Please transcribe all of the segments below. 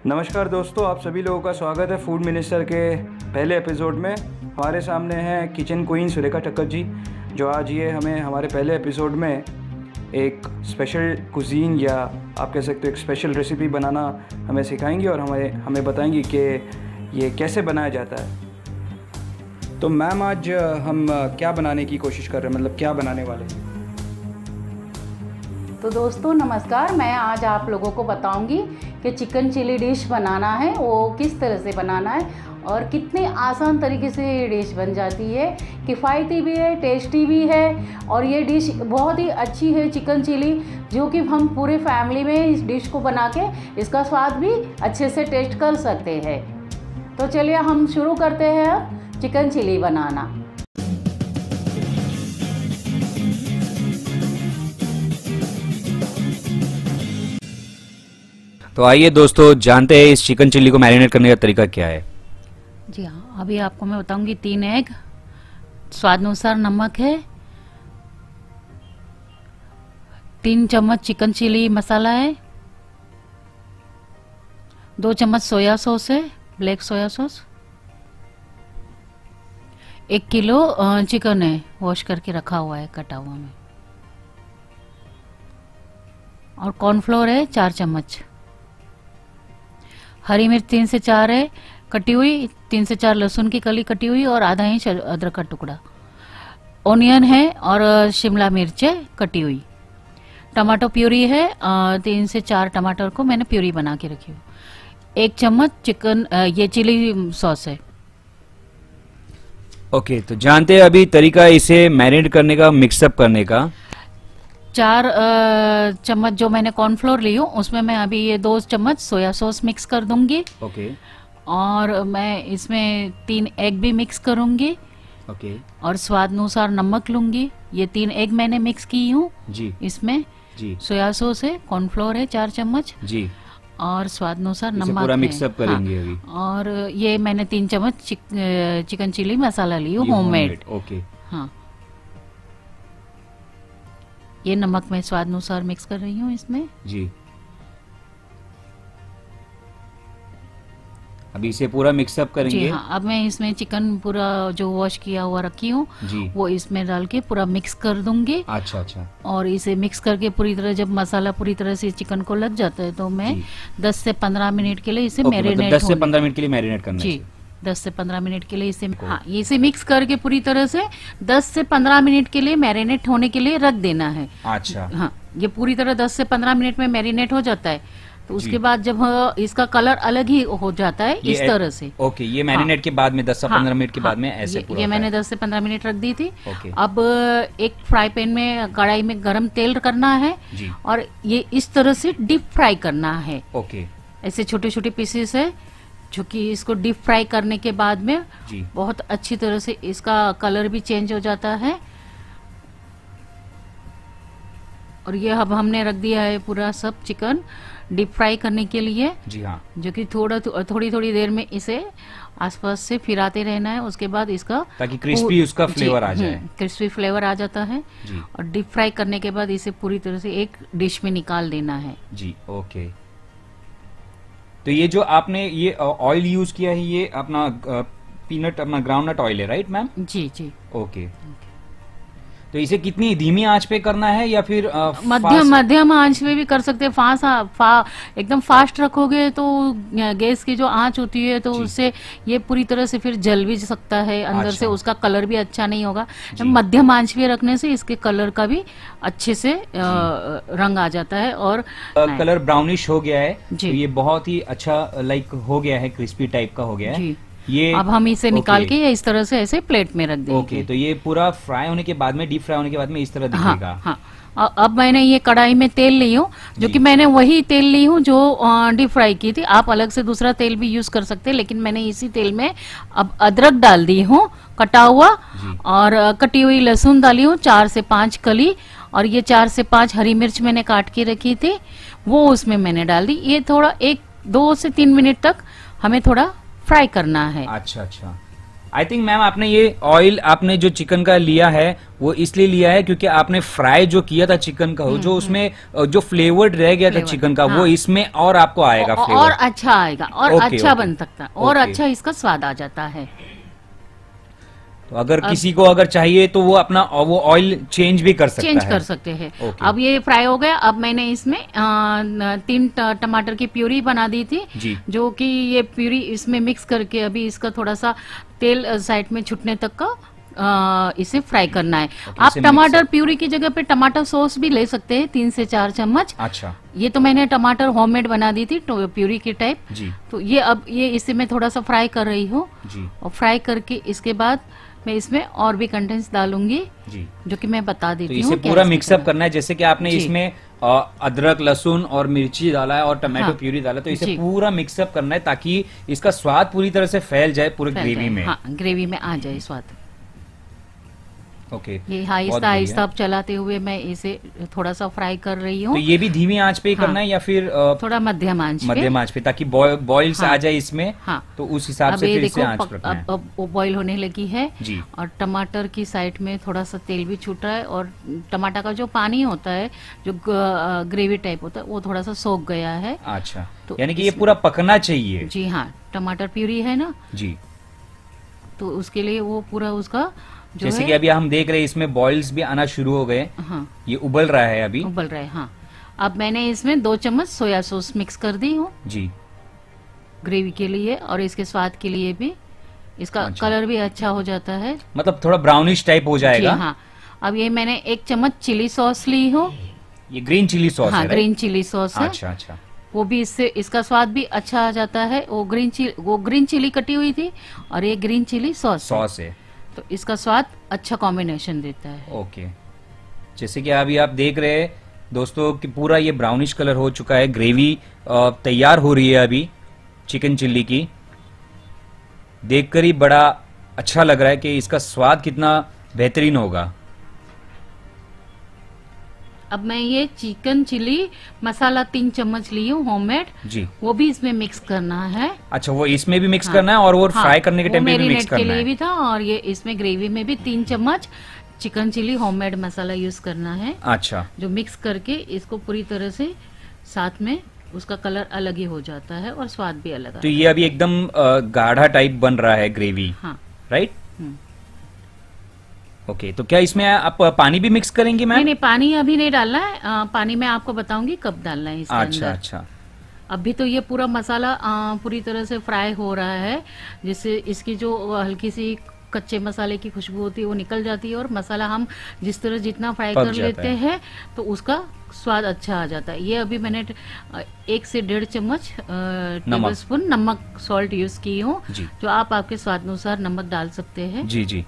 नमस्कार दोस्तों, आप सभी लोगों का स्वागत है फूड मिनिस्टर के पहले एपिसोड में। हमारे सामने हैं किचन क्वीन सुरेखा ठक्कर जी, जो आज ये हमें हमारे पहले एपिसोड में एक स्पेशल कुजीन या आप कह सकते हो एक स्पेशल रेसिपी बनाना हमें सिखाएंगी और हमें बताएंगी कि ये कैसे बनाया जाता है। तो मैम, आज हम क्या बनाने की कोशिश कर रहे हैं, मतलब क्या बनाने वाले हैं? तो दोस्तों नमस्कार, मैं आज आप लोगों को बताऊंगी कि चिकन चिली डिश बनाना है वो किस तरह से बनाना है और कितने आसान तरीके से ये डिश बन जाती है। किफ़ायती भी है, टेस्टी भी है और ये डिश बहुत ही अच्छी है चिकन चिली, जो कि हम पूरे फैमिली में इस डिश को बना के इसका स्वाद भी अच्छे से टेस्ट कर सकते हैं। तो चलिए हम शुरू करते हैं अब चिकन चिली बनाना। तो आइए दोस्तों, जानते हैं इस चिकन चिल्ली को मैरिनेट करने का तरीका क्या है। जी हाँ, अभी आपको मैं बताऊंगी। 3 एग, स्वाद अनुसार नमक है, 3 चम्मच चिकन चिली मसाला है, 2 चम्मच सोया सॉस है, black soya sauce, 1 kilo chicken है, वॉश करके रखा हुआ है कटा हुआ में, और कॉर्नफ्लोर है 4 चम्मच, हरी मिर्च 3 से 4 है कटी हुई, 3 से 4 लहसुन की कली कटी हुई और आधा इंच अदरक का टुकड़ा, ओनियन है और शिमला मिर्च है कटी हुई, टमाटो प्यूरी है, 3 से 4 टमाटर को मैंने प्यूरी बना के रखी हुई, 1 चम्मच चिकन ये चिली सॉस है। ओके, तो जानते हैं अभी तरीका इसे मैरिनेट करने का, मिक्सअप करने का। 4 चम्मच जो मैंने कॉर्नफ्लोर ली हूँ उसमें मैं अभी ये 2 चम्मच सोया सॉस मिक्स कर दूंगी। ओके। और मैं इसमें 3 एग भी मिक्स करूंगी। ओके। और स्वाद अनुसार नमक लूंगी। ये 3 एग मैंने मिक्स की हूँ जी। इसमें जी। सोया सॉस है, कॉर्नफ्लोर है 4 चम्मच जी, और स्वाद अनुसार नमक पूरा है। मिक्सअप करेंगे हाँ। अभी। और ये मैंने 3 चम्मच चिकन चिली मसाला ली हूँ, होममेड। ओके। हाँ, ये नमक मैं स्वाद अनुसार मिक्स कर रही हूँ इसमें। जी, अभी इसे पूरा मिक्सअप करेंगे। जी हाँ, अब मैं इसमें चिकन पूरा जो वॉश किया हुआ रखी हूँ वो इसमें डाल के पूरा मिक्स कर दूंगी। अच्छा अच्छा। और इसे मिक्स करके पूरी तरह, जब मसाला पूरी तरह से चिकन को लग जाता है तो मैं 10 से 15 मिनट के लिए इसे मैरिनेट 10 से 15 मिनट के लिए मैरिनेट करना है। जी, 10 से 15 मिनट के लिए इसे, हाँ, इसे मिक्स करके पूरी तरह से 10 से 15 मिनट के लिए मैरिनेट होने के लिए रख देना है। अच्छा। हाँ, ये पूरी तरह 10 से 15 मिनट में मैरिनेट हो जाता है तो उसके बाद जब इसका कलर अलग ही हो जाता है इस तरह से। ओके, ये मैरिनेट के बाद में 10 से 15 मिनट के बाद में ऐसे पूरा ये मैंने 10 से 15 मिनट रख दी थी। अब एक फ्राई पैन में, कढ़ाई में गरम तेल करना है और ये इस तरह से डीप फ्राई करना है। ओके। ऐसे छोटे छोटे पीसेस है जो कि इसको डीप फ्राई करने के बाद में बहुत अच्छी तरह से इसका कलर भी चेंज हो जाता है। और ये अब हमने रख दिया है पूरा सब चिकन डीप फ्राई करने के लिए। जी हाँ। जो कि थोड़ी थोड़ी देर में इसे आसपास से फिराते रहना है, उसके बाद इसका, ताकि क्रिस्पी उसका फ्लेवर आ जाए। क्रिस्पी फ्लेवर आ जाता है जी। और डीप फ्राई करने के बाद इसे पूरी तरह से एक डिश में निकाल देना है। जी, ओके। तो ये जो आपने ये ऑयल यूज किया है, ये अपना पीनट, अपना ग्राउंडनट ऑयल है, राइट मैम? जी जी। ओके। तो इसे कितनी धीमी आंच पे करना है या फिर मध्यम आंच में भी कर सकते हैं। एकदम फास्ट रखोगे तो गैस की जो आंच होती है तो उससे ये पूरी तरह से फिर जल भी सकता है अंदर से, उसका कलर भी अच्छा नहीं होगा। मध्यम आंच पे रखने से इसके कलर का भी अच्छे से रंग आ जाता है और कलर ब्राउनिश हो गया है। तो ये बहुत ही अच्छा हो गया है, क्रिस्पी टाइप का हो गया है। ये अब हम इसे निकाल के इस तरह से ऐसे प्लेट में रख देंगे। ओके, तो ये पूरा फ्राई होने के बाद में, डीप फ्राई होने के बाद में इस तरह दिखेगा। हाँ, हाँ। अब मैंने ये कढ़ाई में तेल ली हूँ, जो कि मैंने वही तेल ली हूँ जो डीप फ्राई की थी। आप अलग से दूसरा तेल भी यूज कर सकते हैं, लेकिन मैंने इसी तेल में अब अदरक डाल दी हूँ कटा हुआ, और कटी हुई लहसुन डाली हूँ 4 से 5 कली, और ये 4 से 5 हरी मिर्च मैंने काट के रखी थी वो उसमें मैंने डाल दी। ये थोड़ा 2 से 3 मिनट तक हमें थोड़ा फ्राई करना है। अच्छा अच्छा। आई थिंक मैम आपने ये ऑयल आपने जो चिकन का लिया है वो इसलिए लिया है क्योंकि आपने फ्राई जो किया था चिकन का, जो उसमें जो फ्लेवर्ड रह गया था चिकन का, वो इसमें और आपको आएगा फ्लेवर, और अच्छा आएगा और ओके, अच्छा ओके, बन सकता है और ओके। अच्छा इसका स्वाद आ जाता है। तो अगर किसी को अगर चाहिए तो वो अपना वो ऑयल चेंज भी कर सकता चेंज है। कर सकते हैं। ओके। अब ये फ्राई हो गया। अब मैंने इसमें 3 टमाटर की प्यूरी बना दी थी, जी। जो कि ये प्यूरी इसमें मिक्स करके अभी इसका थोड़ा सा तेल साइड में छूटने तक का इसे फ्राई करना है। आप इसे टमाटर mix up। प्यूरी की जगह पे टमाटर सॉस भी ले सकते हैं, 3 से 4 चम्मच। अच्छा ये तो मैंने टमाटर होममेड बना दी थी प्यूरी की टाइप। जी तो ये अब ये इसे मैं थोड़ा सा फ्राई कर रही हूँ, जी और फ्राई करके इसके बाद मैं इसमें और भी कंटेंट्स डालूंगी, जी। जो कि मैं बता तो देती हूँ। इसे क्या पूरा इसमें मिक्सअप करना। करना है, जैसे कि आपने जी। इसमें अदरक लहसुन और मिर्ची डाला है और टमाटो हाँ। प्यूरी डाला, तो इसे जी। पूरा मिक्सअप करना है ताकि इसका स्वाद पूरी तरह से फैल जाए पूरे फैल ग्रेवी जाए। में। हाँ, ग्रेवी में आ जाए स्वाद। ओके, ये बहुत आहिस्ता बढ़िया। आहिस्ता अब चलाते हुए मैं इसे थोड़ा सा फ्राई कर रही तो हूँ, ये भी धीमी आंच पे ही हाँ। करना है या फिर थोड़ा मध्यम आंच पे। मध्यम आंच पे, ताकि बॉयल से हाँ। आ जाए इसमें, हाँ। तो उस हिसाब अब से ये फिर इसे देखो आंच रखना है। अब वो बॉईल होने लगी है, जी और टमाटर की साइड में थोड़ा सा तेल भी छूट रहा है, और टमाटर का जो पानी होता है, जो ग्रेवी टाइप होता है, वो थोड़ा सा सोख गया है। अच्छा, तो यानी कि ये पूरा पकना चाहिए। जी हाँ, टमाटर प्यूरी है ना, जी, तो उसके लिए वो पूरा उसका जो जैसे है, कि अभी हम देख रहे हैं इसमें बॉइल्स भी आना शुरू हो गए, हाँ, ये उबल रहा है अभी। उबल रहा है। हाँ, अब मैंने इसमें 2 चम्मच सोया सॉस मिक्स कर दी हूँ जी ग्रेवी के लिए, और इसके स्वाद के लिए भी। इसका अच्छा। कलर भी अच्छा हो जाता है। मतलब थोड़ा ब्राउनिश टाइप हो जी जाएगा। हाँ। अब ये मैंने 1 चम्मच चिली सॉस ली हूँ। ये ग्रीन चिली सॉस हाँ, है, ग्रीन चिली सॉस है। अच्छा अच्छा, वो भी इससे इसका स्वाद भी अच्छा आ जाता है। वो ग्रीन चिली कटी हुई थी, और ये ग्रीन चिली सॉस है। सॉस है। तो इसका स्वाद अच्छा कॉम्बिनेशन देता है। ओके, जैसे कि अभी आप देख रहे हैं दोस्तों कि पूरा ये ब्राउनिश कलर हो चुका है, ग्रेवी तैयार हो रही है अभी चिकन चिल्ली की। देखकर ही बड़ा अच्छा लग रहा है कि इसका स्वाद कितना बेहतरीन होगा। अब मैं ये चिकन चिली मसाला 3 चम्मच ली हूँ होममेड, जी, वो भी इसमें मिक्स करना है। अच्छा, वो इसमें भी मिक्स हाँ। करना है और वो हाँ, फ्राई करने के टाइम पे भी मिक्स मैरिनेट के करना लिए है। भी था, और ये इसमें ग्रेवी में भी 3 चम्मच chicken chilli homemade masala use करना है, अच्छा, जो मिक्स करके इसको पूरी तरह से साथ में उसका कलर अलग ही हो जाता है और स्वाद भी अलग आता तो ये अभी एकदम गाढ़ा टाइप बन रहा है ग्रेवी, है। हाँ, राइट? हम्म। ओके, तो क्या इसमें आप पानी भी मिक्स करेंगे नहीं मैम? नहीं, पानी अभी नहीं डालना है। पानी मैं आपको बताऊंगी कब डालना है इसके अच्छा अंदर। अच्छा, अभी तो ये पूरा मसाला पूरी तरह से फ्राई हो रहा है, जिससे इसकी जो हल्की सी कच्चे मसाले की खुशबू होती है वो निकल जाती है, और मसाला हम जिस तरह जितना फ्राई पक कर जाता लेते है। हैं तो उसका स्वाद अच्छा आ जाता है। ये अभी मैंने 1 से 1.5 चम्मच टेबल स्पून नमक सॉल्ट यूज की हूँ, जी जो आप आपके स्वाद अनुसार नमक डाल सकते हैं। जी जी।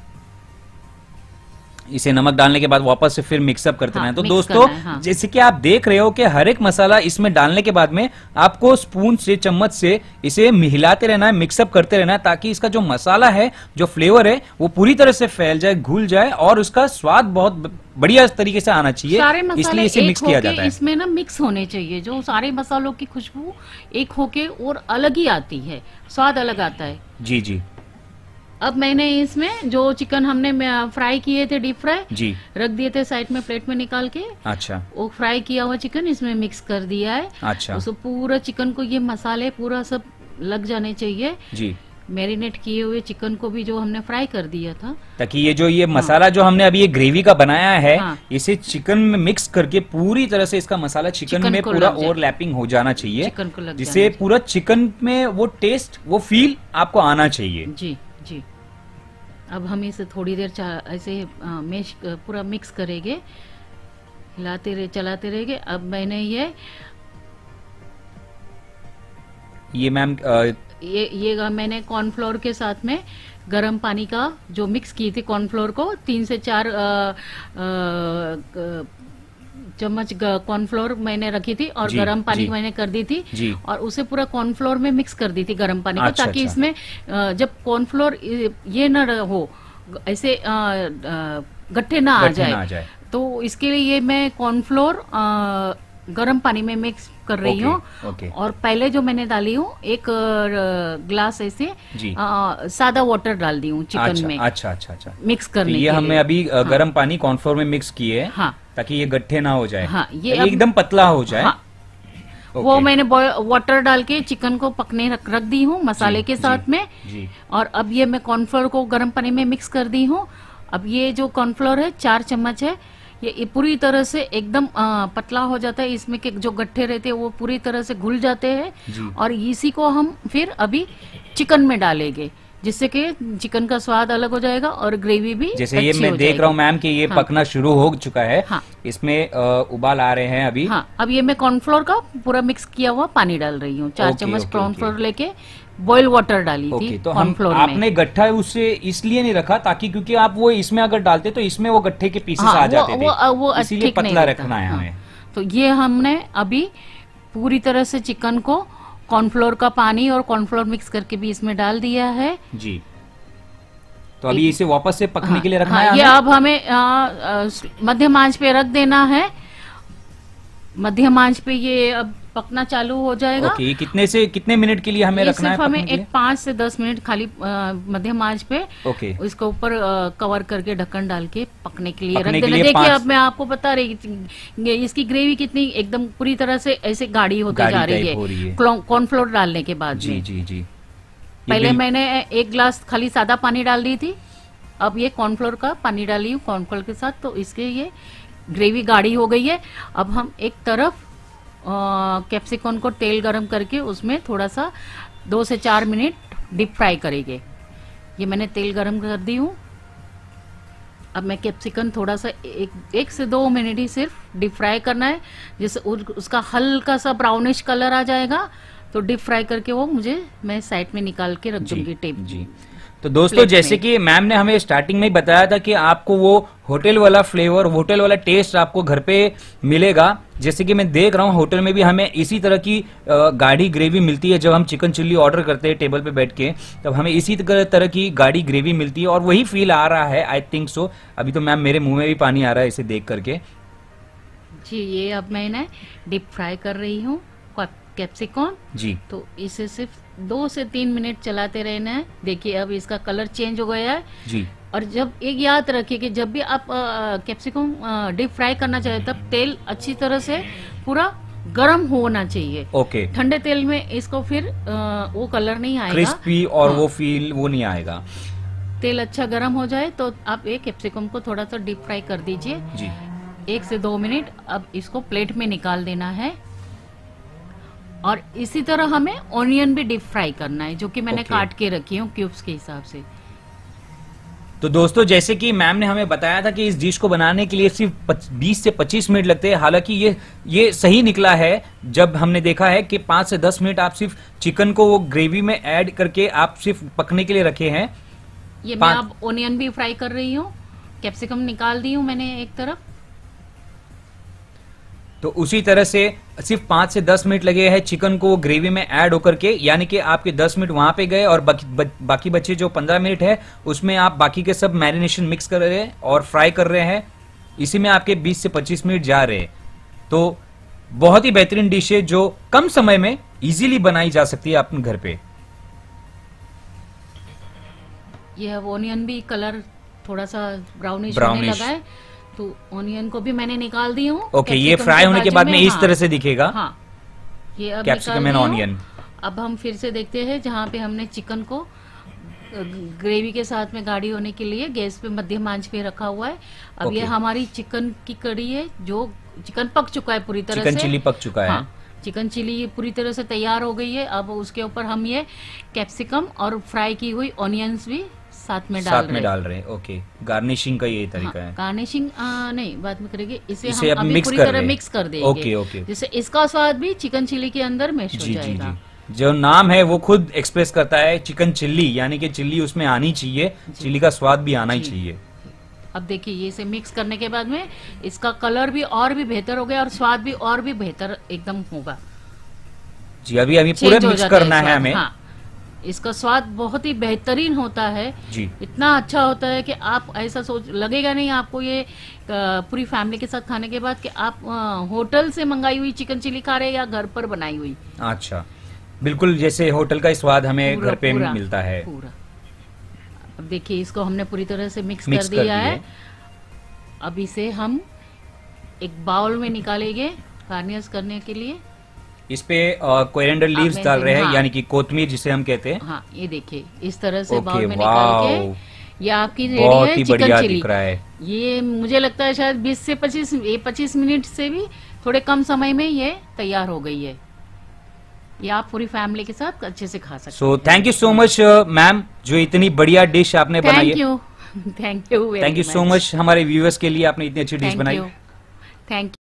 इसे नमक डालने के बाद वापस से फिर मिक्सअप करते हाँ, रहना है। तो मिक्स दोस्तों करना है, हाँ। जैसे कि आप देख रहे हो कि हर एक मसाला इसमें डालने के बाद में आपको स्पून से चम्मच से इसे हिलाते रहना है, मिक्सअप करते रहना है, ताकि इसका जो मसाला है, जो फ्लेवर है, वो पूरी तरह से फैल जाए, घुल जाए, और उसका स्वाद बहुत बढ़िया तरीके से आना चाहिए। सारे मसाले इसलिए इसे एक मिक्स किया होके जाता है। इसमें ना मिक्स होने चाहिए, जो सारे मसालों की खुशबू एक होके और अलग ही आती है, स्वाद अलग आता है। जी जी अब मैंने इसमें जो चिकन हमने फ्राई किए थे, डीप फ्राई जी, रख दिए थे साइड में प्लेट में निकाल के, अच्छा वो फ्राई किया हुआ चिकन इसमें मिक्स कर दिया है। अच्छा, उसको पूरा चिकन को ये मसाले पूरा सब लग जाने चाहिए। जी, मैरिनेट किए हुए चिकन को भी जो हमने फ्राई कर दिया था, ताकि ये जो ये मसाला जो हमने अभी ये ग्रेवी का बनाया है, हाँ। इसे चिकन में मिक्स करके पूरी तरह से इसका मसाला चिकन चिकन में को पूरा लग जाए। ओवरलैपिंग हो जाना चाहिए, चिकन को लग जिससे जाना पूरा चिकन में वो टेस्ट, वो फील आपको आना चाहिए। जी जी। अब हम इसे थोड़ी देर ऐसे मैश पूरा मिक्स करेंगे, हिलाते रहे चलाते रहेंगे। अब मैंने ये मैम ये मैंने कॉर्नफ्लोर के साथ में गरम पानी का जो मिक्स की थी, कॉर्नफ्लोर को 3 से 4 चम्मच कॉर्नफ्लोर मैंने रखी थी, और जी, गरम पानी जी। मैंने कर दी थी, जी, और उसे पूरा कॉर्नफ्लोर में मिक्स कर दी थी गरम पानी को, अच्छा, ताकि अच्छा। इसमें जब कॉर्नफ्लोर ये न हो, ऐसे गट्ठे ना आ गट्ठे ना आ जाए, जाए। तो इसके लिए ये मैं कॉर्नफ्लोर गर्म पानी में मिक्स कर रही हूँ। ओके। और पहले जो मैंने डाली हूँ एक ग्लास ऐसे जी। सादा वाटर डाल दी हूँ चिकन में। अच्छा अच्छा अच्छा। मिक्स करने तो के ये लिए। हमने अभी गर्म पानी कॉर्नफ्लोर में मिक्स किए है, हाँ। ताकि ये गट्ठे ना हो जाए। हाँ, ये एकदम पतला हो जाए। हाँ। वो मैंने वाटर डाल के चिकन को पकने रख दी हूँ मसाले के साथ में। जी। और अब ये मैं कॉर्नफ्लोर को गर्म पानी में मिक्स कर दी हूँ। अब ये जो कॉर्नफ्लोर है 4 चम्मच है, ये पूरी तरह से एकदम पतला हो जाता है। इसमें के जो गट्ठे रहते हैं वो पूरी तरह से घुल जाते हैं। और इसी को हम फिर अभी चिकन में डालेंगे, जिससे कि चिकन का स्वाद अलग हो जाएगा और ग्रेवी भी जैसे ये मैं देख रहा हूँ मैम कि ये पकना शुरू हो चुका है। हाँ। इसमें उबाल आ रहे हैं अभी। हाँ, अब ये मैं कॉर्नफ्लोर का पूरा मिक्स किया हुआ पानी डाल रही हूँ। 4 चम्मच कॉर्नफ्लोर लेके बॉयल वाटर डाली थी तो कॉर्नफ्लोर में। आपने गट्ठा उससे इसलिए नहीं रखा ताकि, क्योंकि आप वो इसमें अगर डालते तो इसमें वो गट्ठे के पीसेस आ जाते थे, वो इसीलिए ठीक नहीं पतला रहता। रखना है हमें। तो ये हमने अभी पूरी तरह से चिकन को कॉर्नफ्लोर का पानी और कॉर्नफ्लोर मिक्स करके भी इसमें डाल दिया है जी। तो अभी इसे वापस से पकने के लिए रखना है ये हमें? अब हमें मध्यम आंच पे रख देना है। मध्यम आंच पे ये अब पकना चालू हो जाएगा। ओके। कितने मिनट के लिए हमें ये रखना है? सिर्फ हमें पकने के एक 5 से 10 मिनट खाली मध्यम आंच पे ओके। इसके ऊपर कवर करके ढक्कन डाल के पकने के लिए पकने रख के देना। लिए देखिए 5 अब मैं आपको बता रही इसकी ग्रेवी कितनी एकदम पूरी तरह से ऐसे गाढ़ी होती जा रही है कॉर्नफ्लोर डालने के बाद। जी जी जी। पहले मैंने 1 गिलास खाली सादा पानी डाल दी थी, अब ये कॉर्नफ्लोर का पानी डाली हूँ कॉर्नफ्लोर के साथ, तो इसके ये ग्रेवी गाढ़ी हो गई है। अब हम एक तरफ कैप्सिकम को तेल गरम करके उसमें थोड़ा सा 2 से 4 मिनट डीप फ्राई करेंगे। ये मैंने तेल गरम कर दी हूँ। अब मैं कैप्सिकम थोड़ा सा 1 से 2 मिनट ही सिर्फ डीप फ्राई करना है, जिससे उसका हल्का सा ब्राउनिश कलर आ जाएगा। तो डीप फ्राई करके वो मैं साइड में निकाल के रख दूंगी टेप जी। तो दोस्तों जैसे कि मैम ने हमें स्टार्टिंग में ही बताया था कि आपको वो होटल वाला फ्लेवर, होटल वाला टेस्ट आपको घर पे मिलेगा। जैसे कि मैं देख रहा हूँ होटल में भी हमें इसी तरह की गाढ़ी ग्रेवी मिलती है। जब हम चिकन चिल्ली ऑर्डर करते हैं टेबल पे बैठ के, तब हमें इसी तरह की गाढ़ी ग्रेवी मिलती है और वही फील आ रहा है, आई थिंक सो। अभी तो मैम मेरे मुंह में भी पानी आ रहा है इसे देख करके। जी, ये अब मैंने डीप फ्राई कर रही हूँ कैप्सिकम जी। तो इसे सिर्फ 2 से 3 मिनट चलाते रहना है। देखिए अब इसका कलर चेंज हो गया है जी। और जब एक याद रखिए कि जब भी आप कैप्सिकम डीप फ्राई करना चाहे तब तेल अच्छी तरह से पूरा गर्म होना चाहिए। ओके। ठंडे तेल में इसको फिर वो कलर नहीं आएगा, क्रिस्पी और वो फील वो नहीं आएगा। तेल अच्छा गर्म हो जाए तो आप ये कैप्सिकम को थोड़ा सा डीप फ्राई कर दीजिए जी। 1 से 2 मिनट। अब इसको प्लेट में निकाल देना है और इसी तरह हमें ऑनियन भी डीप फ्राई करना है, जो कि मैंने काट के रखी हूँ क्यूब्स के हिसाब से। तो दोस्तों जैसे कि मैम ने हमें बताया था कि इस डिश को बनाने के लिए सिर्फ 20 से 25 मिनट लगते हैं। हालांकि ये सही निकला है जब हमने देखा है कि 5 से 10 मिनट आप सिर्फ चिकन को वो ग्रेवी में ऐड करके आप सिर्फ पकने के लिए रखे हैं। ये मैं अब ऑनियन भी फ्राई कर रही हूँ, कैप्सिकम निकाल दी हूँ मैंने एक तरफ। तो उसी तरह से सिर्फ 5 से 10 मिनट लगे हैं चिकन को ग्रेवी में ऐड होकर के, यानी कि आपके 10 मिनट वहां पे गए और बाकी बचे जो 15 मिनट है उसमें आप बाकी के सब मैरिनेशन मिक्स कर रहे हैं और फ्राई कर रहे हैं। इसी में आपके 20 से 25 मिनट जा रहे हैं। तो बहुत ही बेहतरीन डिश है जो कम समय में इजीली बनाई जा सकती है अपने घर पे। ये अब ऑनियन भी कलर थोड़ा सा ब्राउनिश होने लगा है, तो ऑनियन को भी मैंने निकाल दी हूँ। ओके, ये फ्राई होने के बाद में इस तरह से दिखेगा। हाँ, ये अब कैप्सिकम एंड ऑनियन। अब हम फिर से देखते हैं जहाँ पे हमने चिकन को ग्रेवी के साथ में गाढ़ी होने के लिए गैस पे मध्यम आंच पे रखा हुआ है। अब ये हमारी चिकन की कड़ी है, जो चिकन पक चुका है पूरी तरह से। चिकन चिली पक चुका है। हाँ, चिकन चिली पूरी तरह से तैयार हो गई है। अब उसके ऊपर हम ये कैप्सिकम और फ्राई की हुई ऑनियंस भी साथ में डाल रहे हैं। ओके, गार्निशिंग का ये तरीका है। गार्निशिंग नहीं बाद में करेंगे, इसे हम अभी अभी पूरी तरह मिक्स कर देंगे। ओके ओके, जिससे इसका स्वाद भी चिकन चिली के अंदर मैश हो जाएगा। जी। जो नाम है वो खुद एक्सप्रेस करता है, चिकन चिल्ली, यानी कि चिल्ली उसमें आनी चाहिए, चिल्ली का स्वाद भी आना ही चाहिए। अब देखिए ये इसे मिक्स करने के बाद में इसका कलर भी और भी बेहतर हो गया और स्वाद भी और भी बेहतर एकदम होगा जी। अभी पूरा मिक्स करना है हमें। हाँ, इसका स्वाद बहुत ही बेहतरीन होता है जी। इतना अच्छा होता है कि आप ऐसा सोच लगेगा नहीं आपको ये पूरी फैमिली के साथ खाने के बाद कि आप होटल से मंगाई हुई चिकन चिली खा रहे हैं या घर पर बनाई हुई। अच्छा, बिल्कुल जैसे होटल का स्वाद हमें पूरा- घर पे पूरा- मिलता है। पूरा। अब देखिए इसको हमने पूरी तरह से मिक्स मिक्स कर कर दिया दिए। है। अब इसे हम एक बाउल में निकालेंगे गार्निश करने के लिए। इस पे कोरिएंडर लीव्स में डाल से- रहे हैं, हाँ। यानी कि कोतमीर जिसे हम कहते हैं। हाँ ये देखिए इस तरह से ओके, बाउल में वाव। निकाल के ये आपकी रेडी बहुत है ही चिकन बढ़िया चिली। दिख रहा है। ये मुझे लगता है शायद 20 से 25 मिनट से भी थोड़े कम समय में ये तैयार हो गई है। ये आप पूरी फैमिली के साथ अच्छे से खा सकते so thank you so much ma'am, जो इतनी बढ़िया डिश आपने हैं। बनाई थैंक है। You thank you thank you so much हमारे व्यूअर्स के लिए आपने इतनी अच्छी डिश बनाई। Thank you.